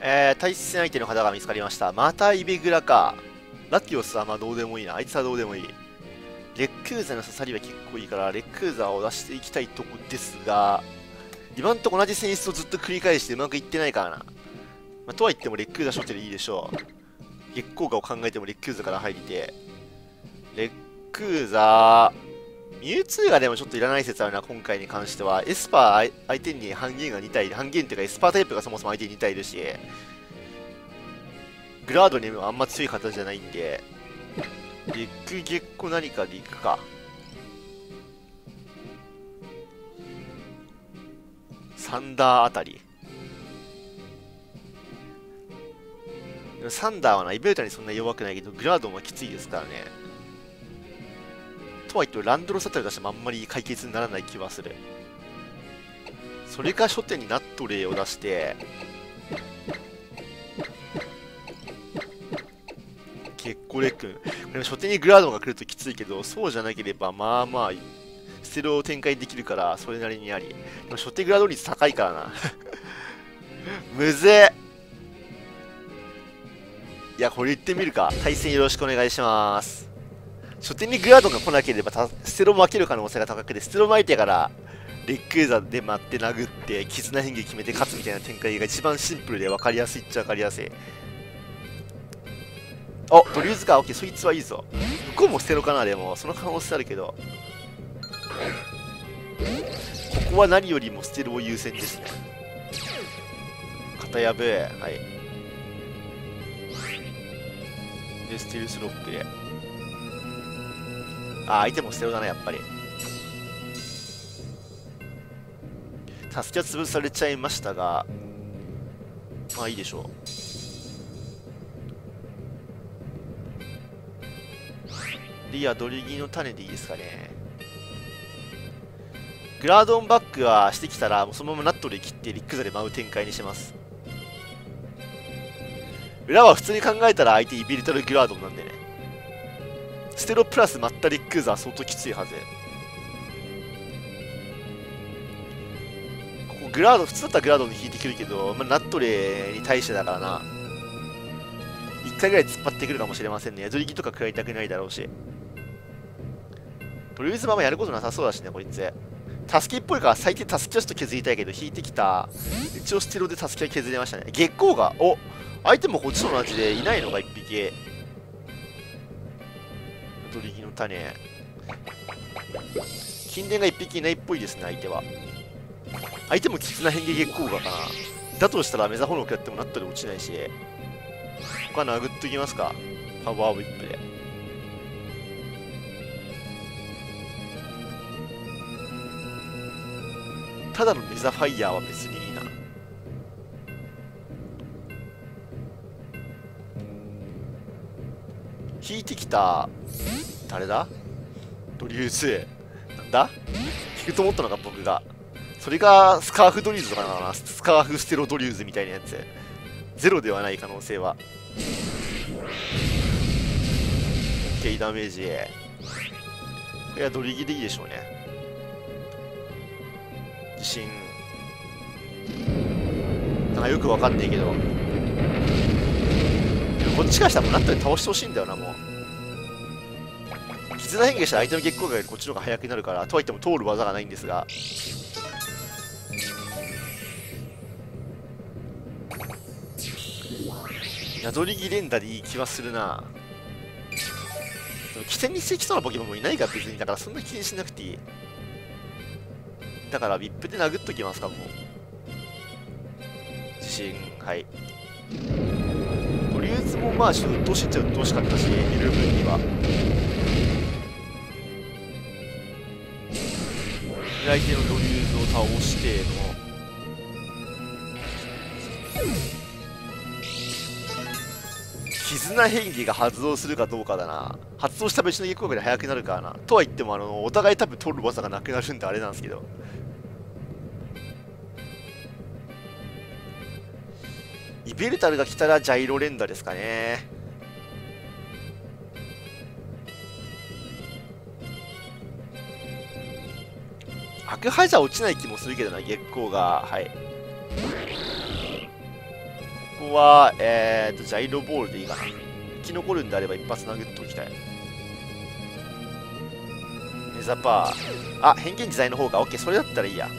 対戦相手の方が見つかりました。またイベグラか。ラティオスはまあどうでもいいな。あいつはどうでもいい。レックーザの刺さりは結構いいから、レックーザを出していきたいとこですが、今んとこ同じ選出をずっと繰り返してうまくいってないからな。まあ、とは言ってもレックーザ初手でいいでしょう。月効果を考えてもレックーザから入りて。レックーザミュウツーがでもちょっといらない説あるな、今回に関しては。エスパー相手に半減が2体、半減っていうかエスパータイプがそもそも相手に2体いるし、グラードにもあんま強い形じゃないんで、レック月光何かでいくか。サンダーあたり。でもサンダーはな、イベルタにそんな弱くないけど、グラードンはきついですからね。とはいってもランドロスあたり出してもあんまり解決にならない気はする。それか初手にナットレイを出して、結構レックン。これ初手にグラードンが来るときついけど、そうじゃなければまあまあ、ステロを展開できるから、それなりにあり。でも初手グラードン率高いからな。むずっ。いや、これ言ってみるか。対戦よろしくお願いします。初手にグラードンが来なければステロも負ける可能性が高くて、ステロ巻いてからレックーザで待って殴って絆変化決めて勝つみたいな展開が一番シンプルで分かりやすいっちゃ分かりやすい。お、ドリューズか。オッケー、そいつはいいぞ。向こうもステロかな。でもその可能性あるけど、ここは何よりもステロを優先ですね。型破はい。でステルスロックで、あ、相手もステロだな、やっぱり。助けは潰されちゃいましたが、まあいいでしょう。リア、ドリギの種でいいですかね。グラードンバックはしてきたら、もうそのままナットで切ってリックザで舞う展開にします。裏は普通に考えたら相手イビリタルグラードンなんでね。ステロプラスマッタリックーザー相当きついはず。ここグラード、普通だったらグラードンに引いてくるけど、まあ、ナットレに対してだからな。1回ぐらい突っ張ってくるかもしれませんね。ヤドリギとか食らいたくないだろうし。とりあえずままやることなさそうだしね、こいつ。タスキっぽいから最低タスキはちょっと削りたいけど、引いてきた。一応ステロでタスキは削れましたね。月光が、お、相手もこっちと同じでいないのが1匹。ドリギの種。金蓮が1匹いないっぽいですね、相手は。相手も絆変化月光がかな。だとしたらメザホノクやってもナットで落ちないし。他殴っときますか。パワーウィップで。ただのメザファイヤーは別にいいな。引いてきた、誰だ、ドリューズ。なんだ引くと思ったのか、僕が。それがスカーフドリューズとかな。スカーフステロドリューズみたいなやつ。ゼロではない可能性は。OK、ダメージ。これはドリギでいいでしょうね。自信。なんかよくわかんないけど。こっちからしたらもうナットで倒してほしいんだよな、もう。絆変化したら相手の月光がよりこっちの方が速くなるから、とはいっても通る技がないんですが。宿り木連打でいい気はするな。でも起点にしてきそうなポケモンもいないから別に、だからそんな気にしなくていい。だから VIP で殴っときますか、もう。自信、はい。とりあえずもまあちょっと鬱陶しいっちゃ鬱陶しかったし、見る分には。相手のドリューズを倒しての絆変化が発動するかどうかだな。発動した別の月光が速くなるからな。とは言ってもお互い多分取る技がなくなるんであれなんですけど。イベルタルが来たらジャイロ連打ですかね。悪敗じゃ落ちない気もするけどな、月光が。はい。ここは、ジャイロボールでいいかな。生き残るんであれば一発殴っておきたい。ネザパー。あ、変幻自在の方か。オッケー、それだったらいいや。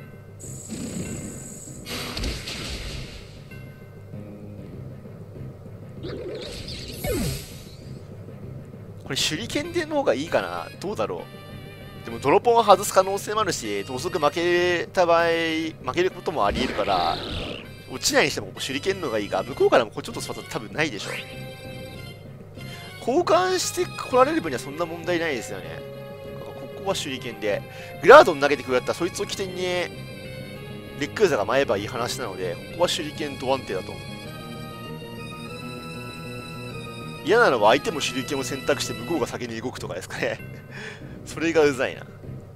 これ手裏剣での方がいいかな。どうだろう。でもドロポンを外す可能性もあるし、同速負けた場合、負けることもありえるから、落ちないにしても手裏剣の方がいいか。向こうからもこれちょっとスパッと多分ないでしょ。交換して来られる分にはそんな問題ないですよね。ここは手裏剣で。グラードン投げてくれたらそいつを起点にレックーザが舞えばいい話なので、ここは手裏剣ド安定だと思う。嫌なのは相手も手裏剣を選択して向こうが先に動くとかですかね。それがうざいな。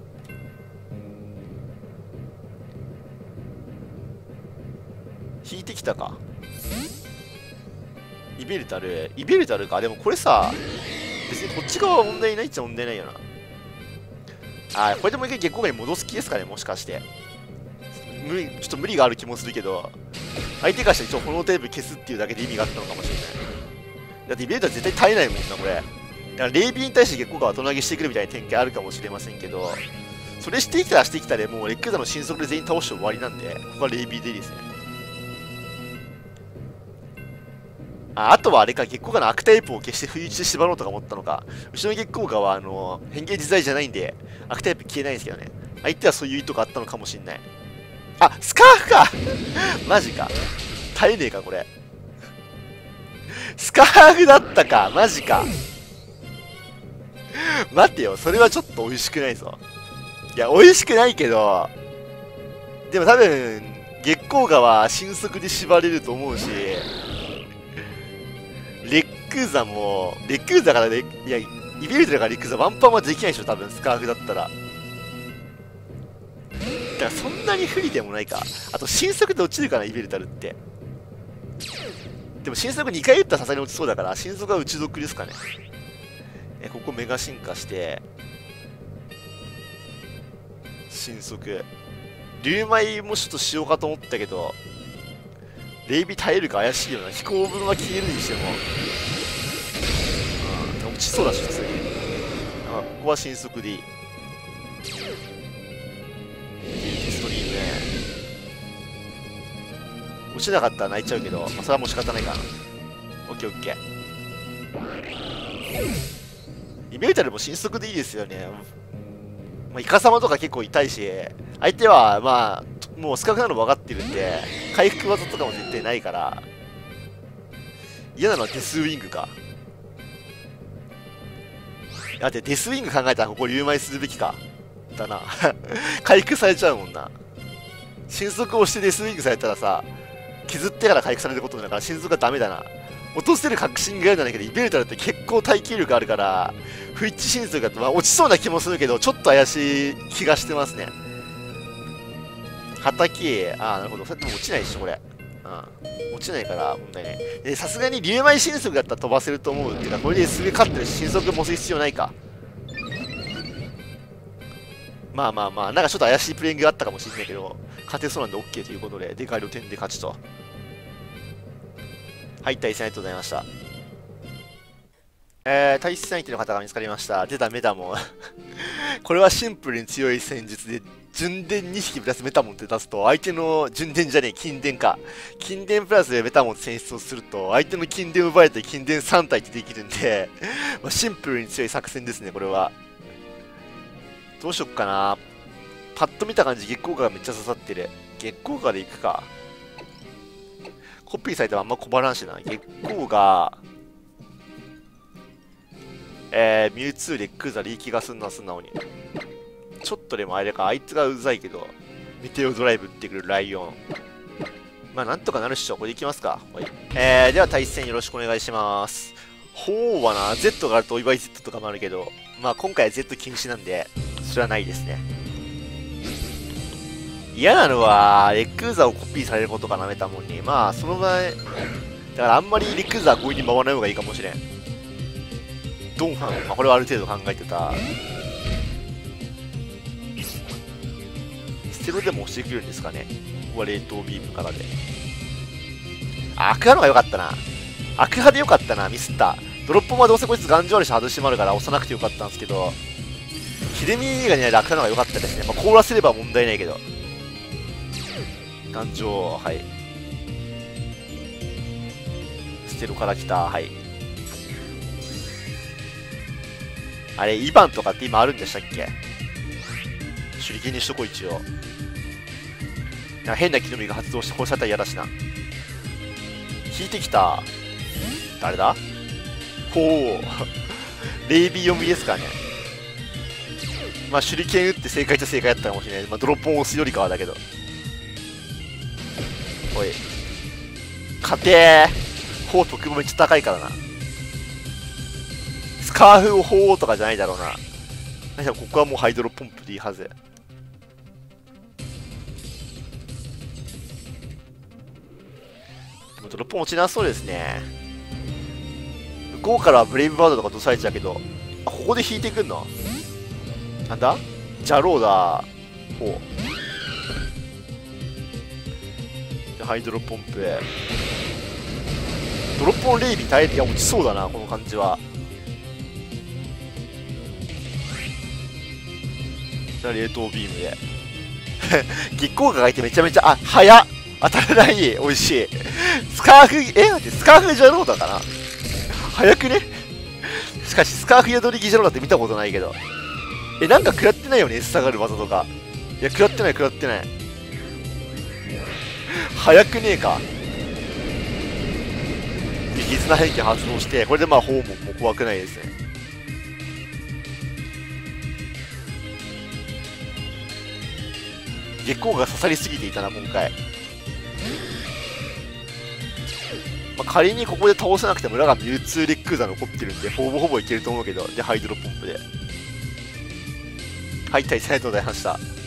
引いてきたか。イベルタルか。でもこれさ、別にこっち側は問題ないっちゃ問題ないよな。あ、これでもう一回月光がに戻す気ですかね、もしかして。ちょっと無理がある気もするけど、相手からして一応炎テープ消すっていうだけで意味があったのかもしれない。だってイベルタル絶対耐えないもんな、これ。だからレイビーに対して月光が後投げしてくるみたいな展開あるかもしれませんけど、それしてきたらでもうレックーザの新速で全員倒して終わりなんで、ここはレイビーでいいですね。あとはあれか、月光がの悪タイプを消して不意打ちで縛ろうとか思ったのか。後ろの月光がは変幻自在じゃないんで、悪タイプ消えないんですけどね。相手はそういう意図があったのかもしんない。あ、スカーフかマジか。耐えねえか、これ。スカーフだったか、マジか。待ってよ、それはちょっと美味しくないぞ。いや、美味しくないけど、でも多分、月光河は新速で縛れると思うし、レックーザも、レックーザからいや、イベルトだからレックーザワンパンはできないでしょ、多分、スカーフだったら。だからそんなに不利でもないか。あと、新速で落ちるかな、イベルタルって。でも新速2回打ったらさすがに落ちそうだから、新速は打ち得ですかね。ここメガ進化して、新速。竜舞もちょっとしようかと思ったけど、レイビ耐えるか怪しいよな。飛行分は消えるにしても。落ちそうだし、普通に。ここは新速でいい。ストリーム。落ちなかったら泣いちゃうけど、まあ、それはもう仕方ないかな。オッケーオッケー。イベルタルも新速でいいですよね。まあ、イカサマとか結構痛いし、相手はまあ、もうスカーフなの分かってるんで、回復技とかも絶対ないから、嫌なのはデスウィングか。だってデスウィング考えたらここ竜舞するべきか。だな。回復されちゃうもんな。新速をしてデスウィングされたらさ、削ってから回復されることになるから、新速がダメだな。落とせる確信があるんだけど、イベルタルって結構耐久力あるから、不一致新速が、まあ、落ちそうな気もするけど、ちょっと怪しい気がしてますね。畑、なるほど。それでも落ちないでしょ、これ。落ちないから問題ない。で、さすがに竜舞新速だったら飛ばせると思う。っていうか、これですげえ勝ってるし、新速も押す必要ないか。まあまあまあ、なんかちょっと怪しいプレイングがあったかもしれないけど、勝てそうなんで OK ということで、でかい露天で勝ちと。はい、対戦ありがとうございました。対戦相手の方が見つかりました。出たメタモン。これはシンプルに強い戦術で、順伝2匹プラスメタモンって出すと、相手の順伝じゃねえ、金伝か。金伝プラスでメタモン選出をすると、相手の金伝を奪えて金伝3体ってできるんで、まあ、シンプルに強い作戦ですね、これは。どうしよっかな。パッと見た感じ、月光河がめっちゃ刺さってる。月光河で行くか。コピーされてもあんま小ばらんしな。月光河、ミュウツー、レックーザ、リーキがすんな、素直に。ちょっとでもあれか、あいつがうざいけど、メテオドライブってくるライオン。まあ、なんとかなるっしょ。これでいきますか。はい、では対戦よろしくお願いします。ほうはな、Z があるとお祝い Z とかもあるけど、まあ今回は Z 禁止なんで、それはないですね。嫌なのは、レックーザをコピーされることかなめたもんに。まあ、その場合、だからあんまりレックーザは強引に回らない方がいいかもしれん。ドンファン、まあ、これはある程度考えてた。ステロでも押してくるんですかね。ここは冷凍ビームからで。 アクハのが良かったな。アクハで良かったな、ミスった。ドロップもどうせこいつ頑丈あるし外しもあるから押さなくてよかったんですけど、ヒデミがね、アクハのが良かったですね。まあ、凍らせれば問題ないけど。頑丈、はい。ステロから来た、はい。あれ、イバンとかって今あるんでしたっけ？手裏剣にしとこう、一応。変な木の実が発動して殺されたら嫌だしな。引いてきた。誰だ？ほう。レイビー読みですからね。まあ、手裏剣打って正解っちゃ正解だったかもしれない。まあ、ドロップを押すよりかはだけど。おい。勝てー。ほう、特もめっちゃ高いからな。スカーフをほうとかじゃないだろうな。何しろここはもうハイドロポンプでいいはず。でもドロップ落ちなそうですね。向こうからはブレイブバードとか落とされちゃうけど、あ、ここで引いてくんの？なんだ？ジャローだ。ほう。で、ハイドロポンプ。ドロップのレイビー耐える。いや、落ちそうだな、この感じは。冷凍ビームで。月光ががいてめちゃめちゃ、あ、早っ！当たらない。美味しい。スカーフ、待って、スカーフジャローだかな？早くね？しかし、スカーフ宿りギジャローだって見たことないけど。なんか食らってないよね、S 下がる技とか。いや、食らってない、食らってない。早くねえか。右綱変形発動して、これでまあ、訪問も怖くないですね。月光が刺さりすぎていたな、今回。まあ、仮にここで倒せなくても裏がミュウツーレックーザ残ってるんで、ほぼほぼいけると思うけど、で、ハイドロポンプで。はい、対戦ありがとうございました。